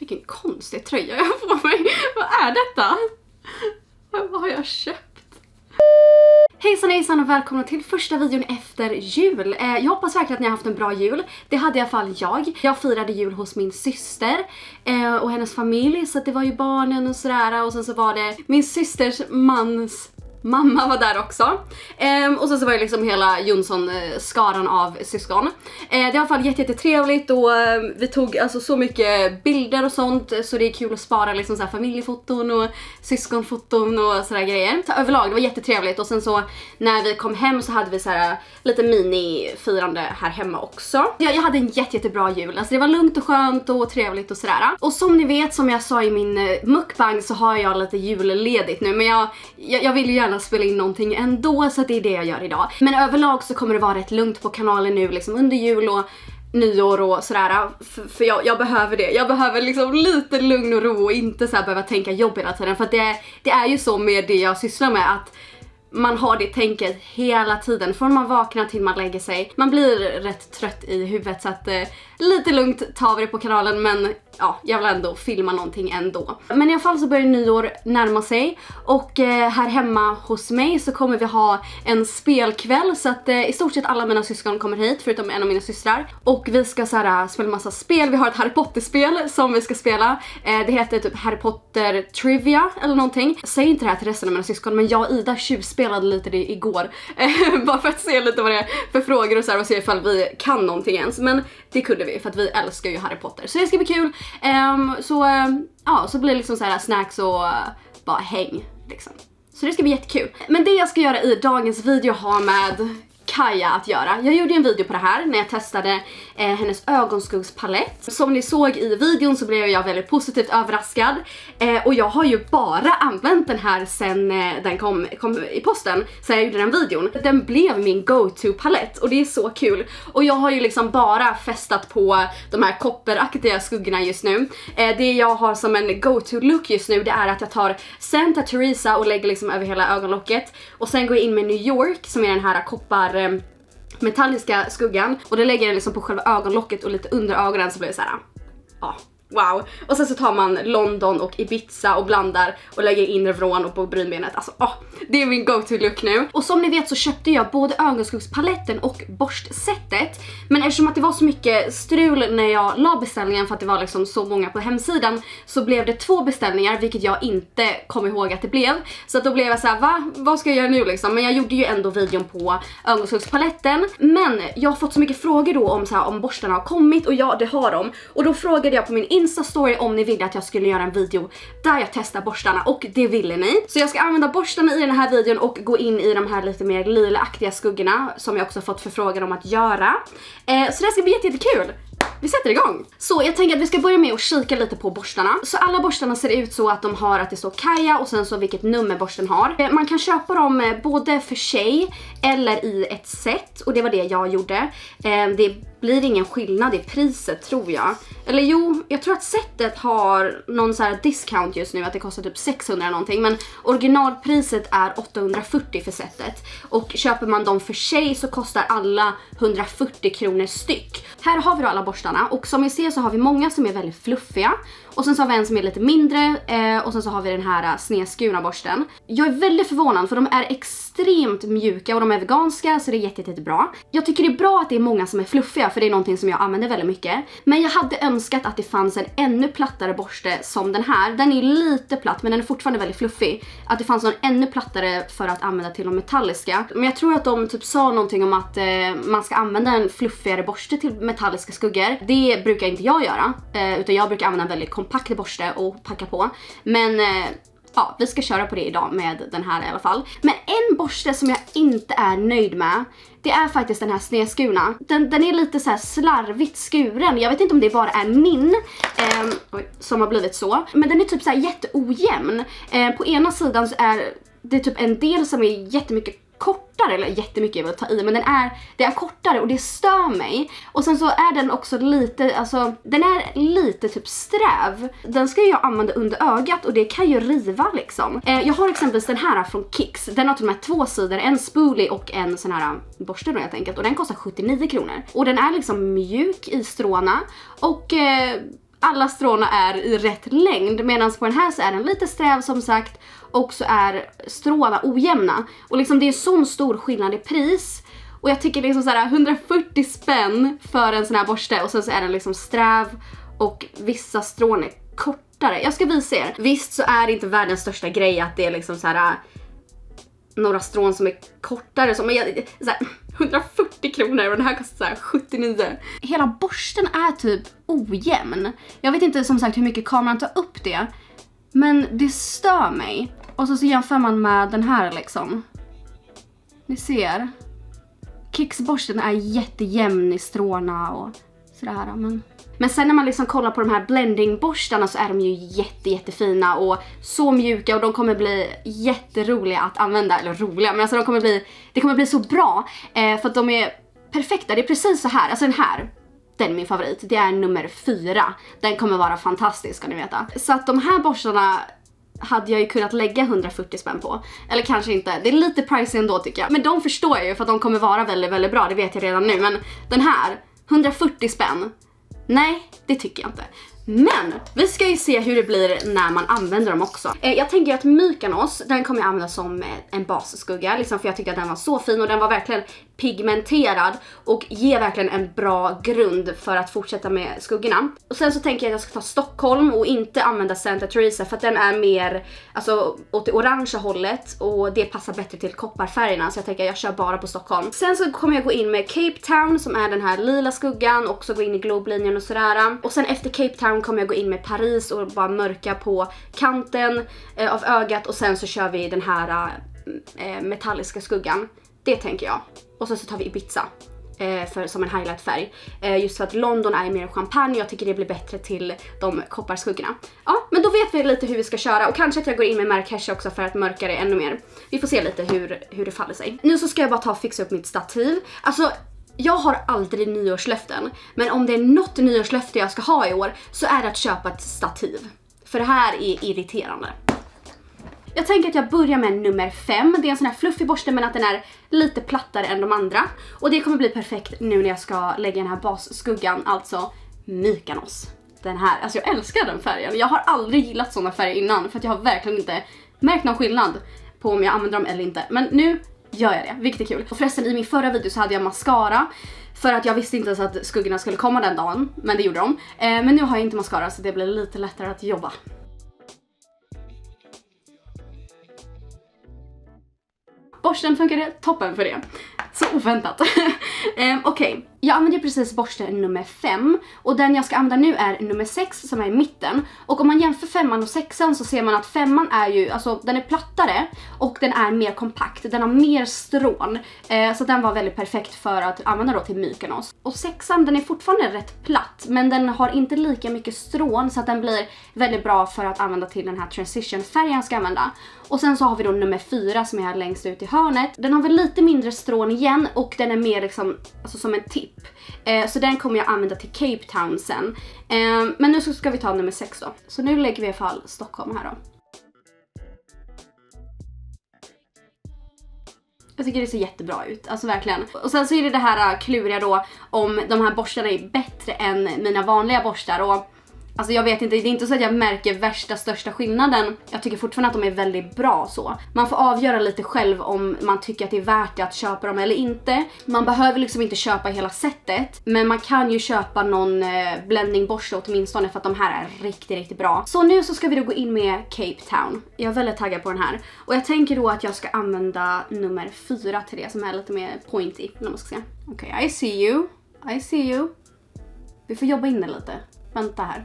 Vilken konstig tröja jag har på mig. Vad är detta? Vad har jag köpt? Hejsan och välkomna till första videon efter jul. Jag hoppas verkligen att ni har haft en bra jul. Det hade i alla fall jag. Jag firade jul hos min syster och hennes familj. Så att det var ju barnen och sådär. Och sen så var det min systers mans mamma var där också. Och sen så var det liksom hela Jonsson-skaran av syskon. Det är i alla fall jättetrevligt och vi tog alltså så mycket bilder och sånt. Så det är kul att spara liksom så här familjefoton och syskonfoton och sådär grejer. Så överlag, det var jättetrevligt. Och sen så när vi kom hem så hade vi så här lite mini-firande här hemma också. Jag hade en jättebra jul. Alltså det var lugnt och skönt och trevligt och sådär. Och som ni vet, som jag sa i min mukbang, så har jag lite julledigt nu. Men jag vill ju gärna spela in någonting ändå, så det är det jag gör idag. Men överlag så kommer det vara rätt lugnt på kanalen nu liksom under jul och nyår och sådär. För jag behöver det. Jag behöver liksom lite lugn och ro och inte så här behöva tänka jobb hela tiden. För att det är ju så med det jag sysslar med, att man har det tänket hela tiden. Från man vaknar till man lägger sig. Man blir rätt trött i huvudet, så att lite lugnt tar vi det på kanalen. Men ja, jag vill ändå filma någonting ändå. Men i alla fall så börjar nyår närma sig. Och här hemma hos mig så kommer vi ha en spelkväll. Så att i stort sett alla mina syskon kommer hit, förutom en av mina systrar. Och vi ska så här, spela massa spel. Vi har ett Harry Potter-spel som vi ska spela. Det heter typ Harry Potter Trivia eller någonting. Säg inte det här till resten av mina syskon, men jag och Ida tjuvspelade lite det igår. Bara för att se lite vad det är för frågor och så här, och se ifall vi kan någonting ens. Men det kunde vi, för att vi älskar ju Harry Potter. Så det ska bli kul. Så blir det liksom så här snacks och bara häng liksom. Så det ska bli jättekul. Men det jag ska göra i dagens video har med Kaja att göra. Jag gjorde en video på det här när jag testade hennes ögonskuggspalett. Som ni såg i videon så blev jag väldigt positivt överraskad. Och jag har ju bara använt den här sen den kom i posten. Sen jag gjorde den videon. Den blev min go-to-palett och det är så kul. Och jag har ju liksom bara festat på de här kopperaktiga skuggorna just nu. Det jag har som en go-to-look just nu, det är att jag tar Santa Teresa och lägger liksom över hela ögonlocket. Och sen går jag in med New York, som är den här metalliska skuggan, och det lägger jag liksom på själva ögonlocket och lite under ögonen, så blir det så här. Ja, wow. Och sen så tar man London och Ibiza och blandar och lägger in Revlon och på brynbenet. Alltså, det är min go-to-look nu. Och som ni vet så köpte jag både ögonskuggspaletten och borstsättet. Men eftersom att det var så mycket strul när jag la beställningen, för att det var liksom så många på hemsidan, så blev det 2 beställningar, vilket jag inte kom ihåg att det blev. Så att då blev jag så här, vad ska jag göra nu liksom? Men jag gjorde ju ändå videon på ögonskuggspaletten. Men jag har fått så mycket frågor då om, så här, om borstarna har kommit, och ja, det har de. Och då frågade jag på min Insta-story om ni ville att jag skulle göra en video där jag testar borstarna, och det ville ni. Så jag ska använda borstarna i den här videon och gå in i de här lite mer lilaaktiga skuggorna som jag också fått förfrågan om att göra. Så det ska bli jättekul. Vi sätter igång. Så jag tänker att vi ska börja med att kika lite på borstarna. Så alla borstarna ser ut så att de har att det står Kaja och sen så vilket nummer borsten har. Man kan köpa dem både för sig eller i ett set, och det var det jag gjorde. Det blir ingen skillnad i priset, tror jag. Eller jo, jag tror att setet har någon så här discount just nu, att det kostar typ 600 någonting, men originalpriset är 840 för setet. Och köper man dem för sig så kostar alla 140 kronor styck. Här har vi då alla borstarna, och som ni ser så har vi många som är väldigt fluffiga. Och sen så har vi en som är lite mindre, och sen så har vi den här snedskurna borsten. Jag är väldigt förvånad, för de är extremt mjuka och de är veganska, så det är jättebra. Jag tycker det är bra att det är många som är fluffiga, för det är någonting som jag använder väldigt mycket. Men jag hade önskat att det fanns en ännu plattare borste som den här. Den är lite platt, men den är fortfarande väldigt fluffig. Att det fanns någon ännu plattare för att använda till de metalliska. Men jag tror att de typ sa någonting om att man ska använda en fluffigare borste till metalliska skuggor. Det brukar inte jag göra, utan jag brukar använda en väldigt kompakt borste och packa på. Men ja, vi ska köra på det idag med den här i alla fall. Men en borste som jag inte är nöjd med, det är faktiskt den här snedskurna. Den är lite så här slarvigt skuren. Jag vet inte om det bara är min som har blivit så. Men den är typ så här jätteojämn. På ena sidan så är det typ en del som är jättemycket kortare, eller jättemycket jag vill ta i, men det är kortare och det stör mig. Och sen så är den också lite, alltså den är lite typ sträv. Den ska jag använda under ögat och det kan ju riva liksom. Jag har exempelvis den här från Kicks. Den har till och med 2 sidor, en spoolie och en sån här borste då helt enkelt. Och den kostar 79 kronor. Och den är liksom mjuk i stråna och alla stråna är i rätt längd, medan på den här så är den lite sträv som sagt, och så är stråna ojämna. Och liksom det är sån stor skillnad i pris. Och jag tycker liksom såhär 140 spänn för en sån här borste, och sen så är den liksom sträv och vissa strån är kortare. Jag ska visa er. Visst så är det inte världens största grej att det är liksom såhär några strån som är kortare, som är såhär 140 kronor och den här kostar såhär 79. Hela borsten är typ ojämn. Jag vet inte som sagt hur mycket kameran tar upp det, men det stör mig. Och så jämför man med den här liksom. Ni ser. Kicks-borsten är jättejämn i stråna och sådär, men sen när man liksom kollar på de här blending-borstarna så är de ju jättefina och så mjuka, och de kommer bli jätteroliga att använda, eller roliga, men alltså det kommer bli så bra för att de är perfekta. Det är precis så här, alltså den är min favorit, det är nummer 4. Den kommer vara fantastisk, ska ni veta. Så att de här borstarna hade jag ju kunnat lägga 140 spänn på. Eller kanske inte, det är lite pricey ändå tycker jag. Men de förstår jag ju för att de kommer vara väldigt bra, det vet jag redan nu. Men den här, 140 spänn, nej det tycker jag inte. Men vi ska ju se hur det blir när man använder dem också. Jag tänker att Mykonos, den kommer jag använda som en basskugga liksom, för jag tyckte att den var så fin och den var verkligen pigmenterad och ger verkligen en bra grund för att fortsätta med skuggorna. Och sen så tänker jag att jag ska ta Stockholm och inte använda Santa Teresa, för att den är mer alltså åt det orangea hållet och det passar bättre till kopparfärgerna, så jag tänker att jag kör bara på Stockholm. Sen så kommer jag gå in med Cape Town som är den här lila skuggan, och också gå in i globlinjen och sådär. Och sen efter Cape Town kommer jag gå in med Paris och bara mörka på kanten av ögat, och sen så kör vi den här metalliska skuggan. Det tänker jag. Och så tar vi Ibiza som en highlightfärg. Just för att London är mer champagne, jag tycker det blir bättre till de kopparskuggorna. Ja, men då vet vi lite hur vi ska köra, och kanske att jag går in med Marrakesh också för att mörka det ännu mer. Vi får se lite hur det faller sig. Nu så ska jag bara fixa upp mitt stativ. Alltså, jag har aldrig nyårslöften, men om det är något nyårslöfte jag ska ha i år så är det att köpa ett stativ. För det här är irriterande. Jag tänker att jag börjar med nummer 5. Det är en sån här fluffig borste, men att den är lite plattare än de andra. Och det kommer bli perfekt nu när jag ska lägga den här basskuggan, alltså Mykonos. Den här, alltså jag älskar den färgen. Jag har aldrig gillat såna färger innan, för att jag har verkligen inte märkt någon skillnad på om jag använder dem eller inte. Men nu gör jag det, vilket är kul. Och förresten, i min förra video så hade jag mascara, för att jag visste inte ens att skuggorna skulle komma den dagen, men det gjorde de. Men nu har jag inte mascara, så det blir lite lättare att jobba. Borsten funkade toppen för det. Så oväntat. Okej, jag använder precis borsten nummer 5. Och den jag ska använda nu är nummer 6 som är i mitten. Och om man jämför 5:an och 6:an så ser man att 5:an är ju, alltså den är plattare och den är mer kompakt. Den har mer strån. Så den var väldigt perfekt för att använda då till Mykonos. Och 6:an, den är fortfarande rätt platt, men den har inte lika mycket strån, så att den blir väldigt bra för att använda till den här transition-färgen jag ska använda. Och sen så har vi då nummer 4 som är här längst ut i hörnet. Den har väl lite mindre strån igen, och den är mer liksom, alltså som en tipp. Så den kommer jag använda till Cape Town sen. Men nu så ska vi ta nummer 6 då. Så nu lägger vi i alla fall Stockholm här då. Jag tycker det ser jättebra ut, alltså verkligen. Och sen så är det här kluriga då om de här borstarna är bättre än mina vanliga borstar. Och alltså jag vet inte, det är inte så att jag märker största skillnaden. Jag tycker fortfarande att de är väldigt bra så. Man får avgöra lite själv om man tycker att det är värt det att köpa dem eller inte. Man behöver liksom inte köpa hela setet, men man kan ju köpa någon blendingborste åtminstone, för att de här är riktigt bra. Så nu så ska vi då gå in med Cape Town. Jag är väldigt taggad på den här. Och jag tänker då att jag ska använda nummer 4 till det, som är lite mer pointy. Okej, I see you. Vi får jobba in det lite. Vänta här.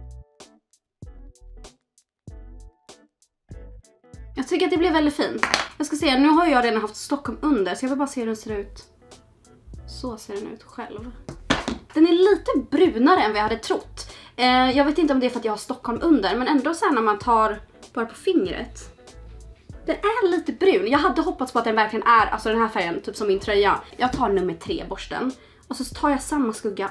Jag tycker att det blev väldigt fint. Jag ska se, nu har jag redan haft Stockholm under, så jag vill bara se hur den ser ut. Så ser den ut själv. Den är lite brunare än vad jag hade trott. Jag vet inte om det är för att jag har Stockholm under, men ändå sen när man tar bara på fingret. Den är lite brun. Jag hade hoppats på att den verkligen är, alltså den här färgen, typ som min tröja. Jag tar nummer 3 borsten. Och så tar jag samma skugga.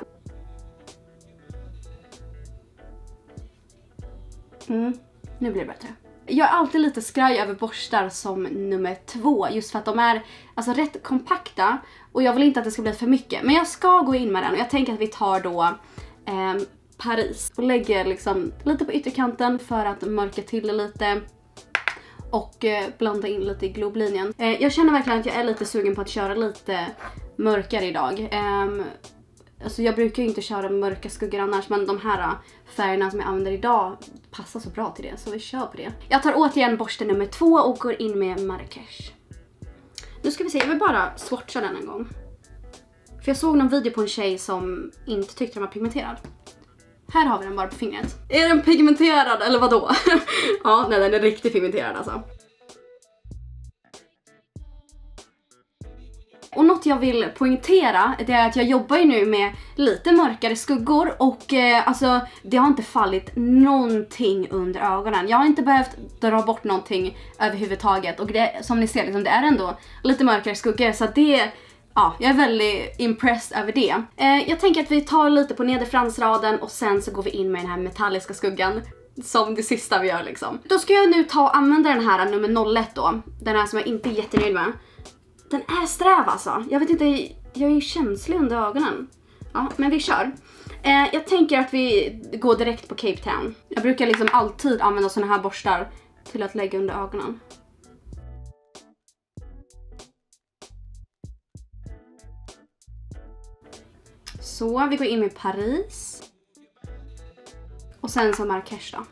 Nu blir det bättre. Jag är alltid lite skraj över borstar som nummer 2, just för att de är alltså rätt kompakta och jag vill inte att det ska bli för mycket. Men jag ska gå in med den, och jag tänker att vi tar då Paris och lägger liksom lite på ytterkanten för att mörka till det lite. Och blanda in lite i globlinjen. Jag känner verkligen att jag är lite sugen på att köra lite mörkare idag. Alltså jag brukar ju inte köra mörka skuggor annars, men de här färgerna som jag använder idag passar så bra till det, så vi kör på det. Jag tar återigen borsten nummer 2 och går in med Marrakesh. Nu ska vi se, jag vill bara swatcha den en gång. För jag såg någon video på en tjej som inte tyckte den var pigmenterad. Här har vi den bara på fingret. Är den pigmenterad eller vadå? Ja, nej, den är riktigt pigmenterad alltså. Och något jag vill poängtera, det är att jag jobbar ju nu med lite mörkare skuggor och alltså det har inte fallit någonting under ögonen. Jag har inte behövt dra bort någonting överhuvudtaget och det, som ni ser liksom, det är ändå lite mörkare skuggor, så att det, ja, jag är väldigt impressed över det. Jag tänker att vi tar lite på nederfransraden och sen så går vi in med den här metalliska skuggan som det sista vi gör liksom. Då ska jag nu ta och använda den här nummer 01 då, den här som jag inte är jättenöjd med. Den är sträv alltså. Jag vet inte, jag är ju känslig under ögonen. Ja, men vi kör. Jag tänker att vi går direkt på Cape Town. Jag brukar liksom alltid använda såna här borstar till att lägga under ögonen. Så, vi går in med Paris. Och sen så Marrakesh då.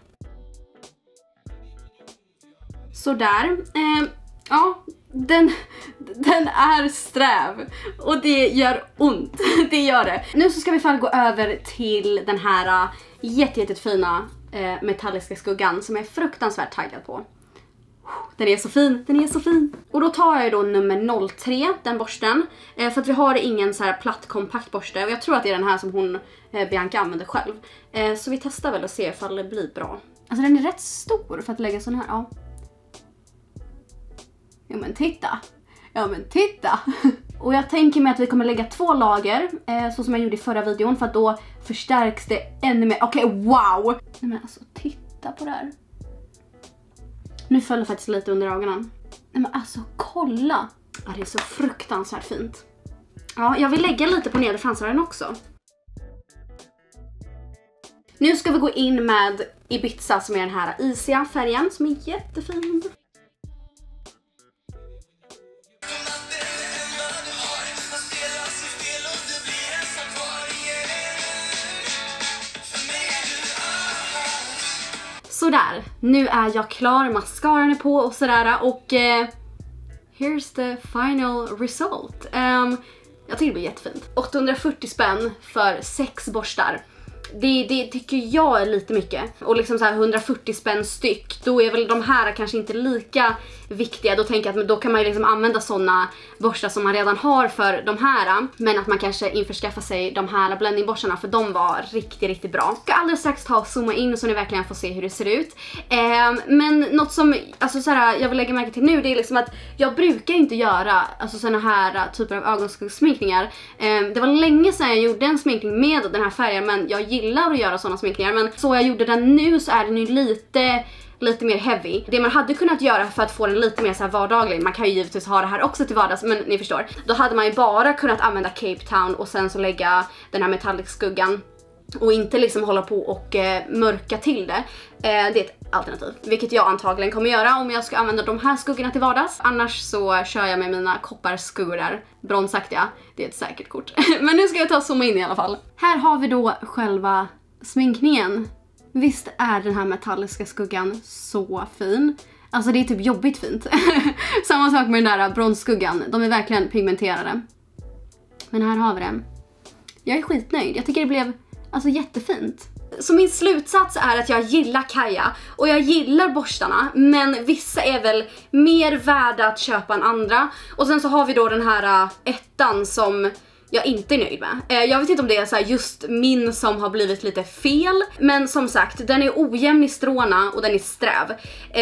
Sådär. Ja, den är sträv och det gör ont, det gör det. Nu så ska vi gå över till den här jättefina metalliska skuggan som jag är fruktansvärt taggad på. Den är så fin, den är så fin. Och då tar jag då nummer 03, den borsten. För att vi har ingen så här platt kompakt borste. Och jag tror att det är den här som hon, Bianca, använder själv. Så vi testar väl och ser ifall det blir bra. Alltså den är rätt stor för att lägga sån här, ja. Ja men titta. Ja men titta. Och jag tänker mig att vi kommer lägga 2 lager. Så som jag gjorde i förra videon. För att då förstärks det ännu mer. Okej, wow. Nej men alltså titta på det här. Nu föll det faktiskt lite under ögonen. Nej men alltså kolla. Ja, det är så fruktansvärt fint. Ja, jag vill lägga lite på nederfransraden också. Nu ska vi gå in med Ibiza som är den här isiga färgen som är jättefin. Sådär, nu är jag klar, mascaran är på och sådär och here's the final result. Jag tycker det blir jättefint. 840 spänn för 6 borstar. Det tycker jag är lite mycket. Och liksom så här 140 spänn styck, då är väl de här kanske inte lika viktiga. Då tänker jag att då kan man ju liksom använda såna borstar som man redan har för de här. Men att man kanske införskaffar sig de här blendingborstarna, för de var riktigt bra. Jag ska alldeles strax ta och zooma in så ni verkligen får se hur det ser ut. Men något som alltså så här, jag vill lägga märke till nu, det är liksom att jag brukar inte göra alltså såna här typer av ögonskuggssminkningar. Det var länge sedan jag gjorde en sminkning med den här färgen, men jag gillar att göra sådana sminkningar. Men så jag gjorde den nu så är den ju lite mer heavy. Det man hade kunnat göra för att få den lite mer så här vardaglig, man kan ju givetvis ha det här också till vardags, men ni förstår. Då hade man ju bara kunnat använda Cape Town och sen så lägga den här metallic skuggan och inte liksom hålla på och mörka till det. Det är ett alternativ, vilket jag antagligen kommer göra om jag ska använda de här skuggorna till vardags. Annars så kör jag med mina kopparskuggor där, bronsaktiga. Det är ett säkert kort. Men nu ska jag ta och zooma in i alla fall. Här har vi då själva sminkningen. Visst är den här metalliska skuggan så fin. Alltså det är typ jobbigt fint. Samma sak med den där bronsskuggan. De är verkligen pigmenterade. Men här har vi den. Jag är skitnöjd. Jag tycker det blev alltså jättefint. Så min slutsats är att jag gillar Kaja och jag gillar borstarna, men vissa är väl mer värda att köpa än andra. Och sen så har vi då den här ettan som jag inte är nöjd med. Jag vet inte om det är så här just min som har blivit lite fel, men som sagt, den är ojämn i stråna och den är sträv.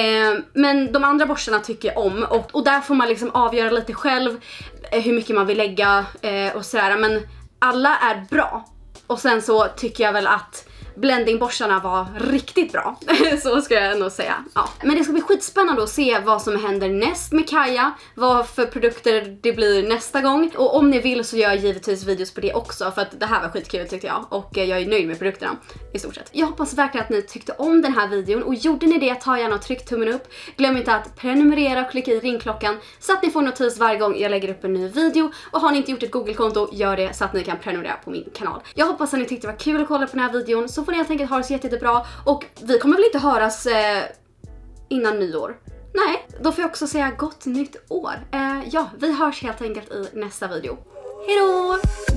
Men de andra borstarna tycker jag om, och där får man liksom avgöra lite själv hur mycket man vill lägga och sådär, men alla är bra. Och sen så tycker jag väl att blendingborstarna var riktigt bra. Så ska jag nog säga. Ja. Men det ska bli skitspännande att se vad som händer näst med Kaja. Vad för produkter det blir nästa gång. Och om ni vill så gör jag givetvis videos på det också. För att det här var skitkul tyckte jag. Och jag är nöjd med produkterna i stort sett. Jag hoppas verkligen att ni tyckte om den här videon. Och gjorde ni det, ta gärna och tryck tummen upp. Glöm inte att prenumerera och klicka i ringklockan så att ni får notis varje gång jag lägger upp en ny video. Och har ni inte gjort ett Google-konto, gör det så att ni kan prenumerera på min kanal. Jag hoppas att ni tyckte det var kul att kolla på den här videon. Så får ni helt enkelt ha det så jättebra. Och vi kommer väl inte höras innan nyår. Nej, då får jag också säga gott nytt år. Ja, vi hörs helt enkelt i nästa video. Hejdå!